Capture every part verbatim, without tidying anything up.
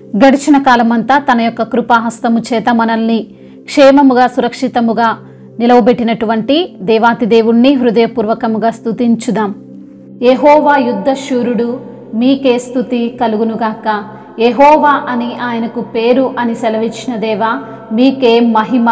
గడిచిన కాలమంతా తన యొక్క కృపాహస్తము చేత మనల్ని క్షేమముగా సురక్షితముగా నిలవబెట్టినటువంటి దేవాతి దేవుణ్ణి హృదయపూర్వకముగా స్తుతించుదాం. యెహోవా యుద్ధశూరుడు, మీకే స్తుతి కలుగునుగాక. యెహోవా అని ఆయనకు పేరు అని సెలవిచ్చిన దేవా, మీకే మహిమ.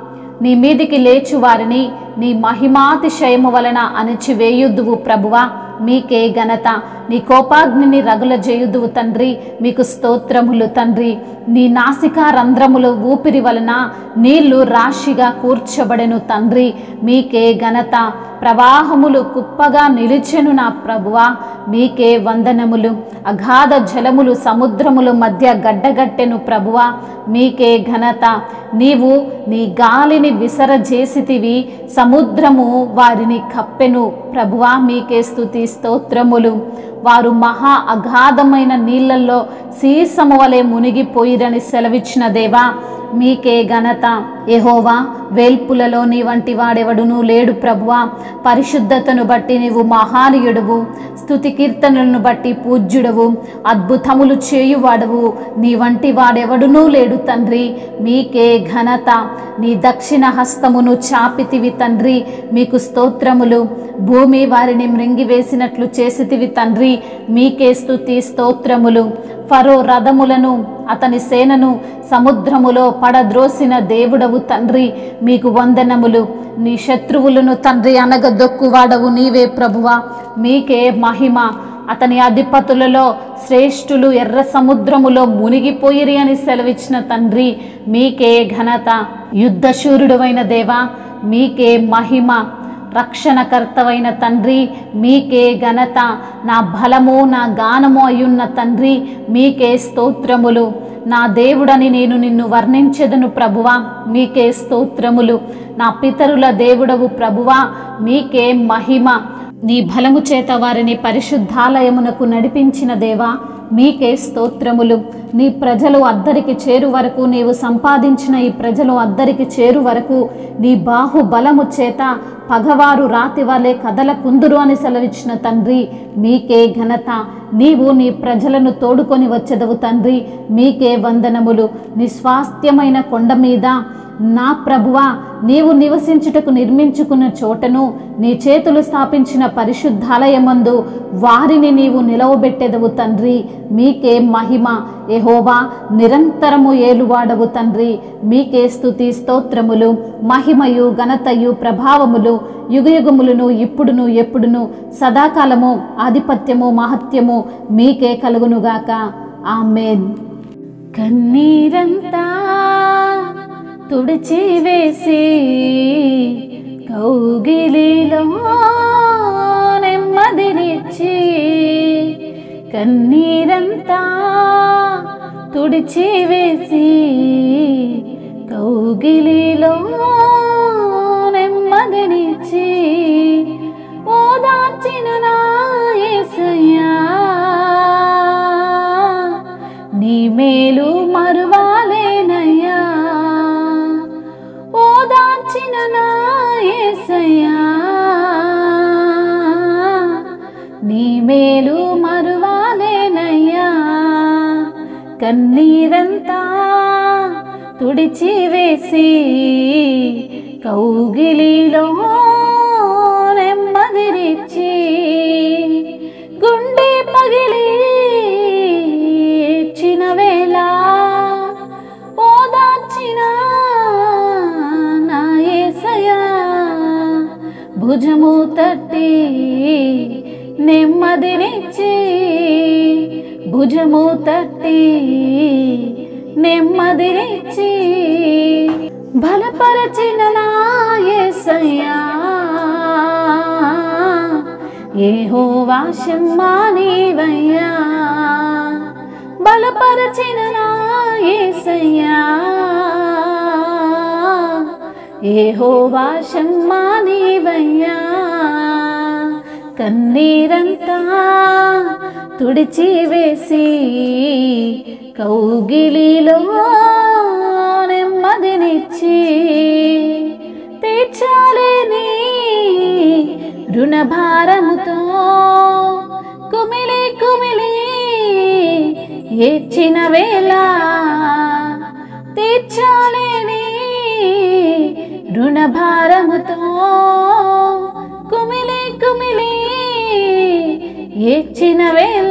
నీ మీదికి లేచు వారిని నీ మహిమాతిశయము వలన అణిచివేయుదువు ప్రభువా, మీకే ఘనత. నీ కోపాగ్నిని రగుల చేయుదువు తండ్రి, మీకు స్తోత్రములు తండ్రి. నీ నాసికా రంధ్రములు ఊపిరి వలన నీళ్లు రాశిగా కూర్చబడెను తండ్రి, మీకే ఘనత. ప్రవాహములు కుప్పగా నిలిచెను నా ప్రభువా, మీకే వందనములు. అగాధ జలములు సముద్రముల మధ్య గడ్డగట్టెను ప్రభువా, మీకే ఘనత. నీవు నీ గాలిని విసరజేసితివి, సముద్రము వారిని కప్పెను ప్రభువా, మీకే స్తుతి స్తోత్రములు. వారు మహా అగాధమైన నీళ్లలో సీసము వలె మునిగిపోయిరని సెలవిచ్చిన దేవా, మీకే ఘనత. యెహోవా, వేల్పులలో నీ వంటి వాడెవడునూ లేడు ప్రభువా. పరిశుద్ధతను బట్టి నీవు మహానీయుడువు, స్తుతి కీర్తనలను బట్టి పూజ్యుడవు, అద్భుతములు చేయువాడవు. నీ వంటి వాడెవడునూ లేడు తండ్రి, మీకే ఘనత. నీ దక్షిణ హస్తమును చాపితివి తండ్రి, మీకు స్తోత్రములు. భూమి వారిని మృంగివేసినట్లు చేసితివి తండ్రి, మీకే స్తుతి స్తోత్రములు. ఫరో రథములను అతని సేనను సముద్రములో పడద్రోసిన దేవుడవు తండ్రి, మీకు వందనములు. నీ శత్రువులను తండ్రి అనగదొక్కువాడవు నీవే ప్రభువా, మీకే మహిమ. అతని అధిపతులలో శ్రేష్ఠులు ఎర్ర సముద్రములో మునిగిపోయిరి అని సెలవిచ్చిన తండ్రి, మీకే ఘనత. యుద్ధశూరుడవైన దేవా, మీకే మహిమ. రక్షణకర్తవైన తండ్రి, మీకే ఘనత. నా బలము నా గానము అయ్యున్న తండ్రి, మీకే స్తోత్రములు. నా దేవుడని నేను నిన్ను వర్ణించెదను ప్రభువా, మీకే స్తోత్రములు. నా పితరుల దేవుడవు ప్రభువా, మీకే మహిమ. నీ బలము చేత వారిని పరిశుద్ధాలయమునకు నడిపించిన దేవా, మీకే స్తోత్రములు. నీ ప్రజలు అద్దరికి చేరు వరకు, నీవు సంపాదించిన ఈ ప్రజలు అద్దరికి చేరు వరకు నీ బాహుబలము చేత పగవారు రాతి వలె కదల కుందురు అని సెలవిచ్చిన తండ్రి, మీకే ఘనత. నీవు నీ ప్రజలను తోడుకొని వచ్చెదవు తండ్రి, మీకే వందనములు. నీ స్వాస్థ్యమైన కొండ మీద నా ప్రభువా, నీవు నివసించుటకు నిర్మించుకున్న చోటను నీ చేతులు స్థాపించిన పరిశుద్ధాలయమందు వారిని నీవు నిలవబెట్టెదవు తండ్రి, మీకే మహిమ. యెహోవా, నిరంతరము ఏలువాడవు తండ్రి, మీకే స్తుతి స్తోత్రములు. మహిమయు ఘనతయు ప్రభావములు యుగయుగములను ఇప్పుడును ఎప్పుడును సదాకాలము ఆధిపత్యము మహత్యము మీకే కలుగునుగాక. ఆమేన్. కన్నీరంతా తుడిచివేసి కౌగిలిలో నెమ్మదినిచ్చి, కన్నీరంతా తుడిచివేసి కౌగిలిలో నెమ్మదినిచ్చి ఓదార్చిన నా యేసయ్యా, నీ మేలు మరువాలేనయ్యా. ఓదార్చిన నా యేసయ్యా, నీ మేలు మరువాలేనయ్యా. కన్నీరంతా తుడిచివేసి కౌగిలిలో నెమ్మదినిచ్చి, గుండె పగిలి ఏడ్చిన వేళ ఓదార్చిన నా యేసయ్యా, భుజము తట్టి నెమ్మదినిచ్చి, భుజము తట్టి నెమ్మదినిచ్చి బలపరచిన నా యేసయ్యా, యెహోవా షమ్మా నీవయ్యా. బలపరచిన నా యేసయ్యా, యెహోవా షమ్మా నీవయ్యా. కన్నీరంతా తుడిచివేసి కౌగిలిలో నెమ్మదినిచ్చి, తీర్చాలేని రుణభారముతో కుమిలి కుమిలి ఏడ్చిన వేళ తీర్చాలేని రుణభారముతో కుమిలి కుమిలి ఏడ్చిన వేళ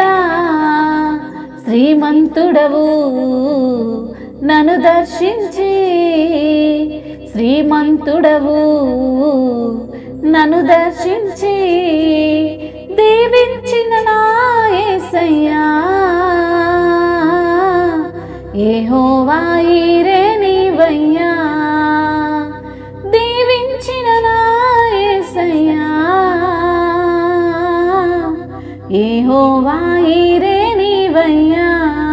శ్రీమంతుడవు నన్ను దర్శించి శ్రీమంతుడవు నన్ను దర్శించి దీవించిన నా యేసయ్యా యెహోవా ఈరే నీవయ్యా దీవించిన నా యేసయ్యా యెహోవా ఈరే నీవయ్యా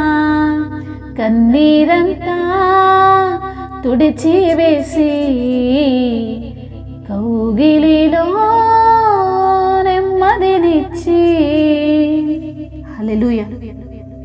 కన్నీరంతా తుడిచి వేసి కౌగిలిలో నెమ్మదినిచ్చి హల్లెలూయా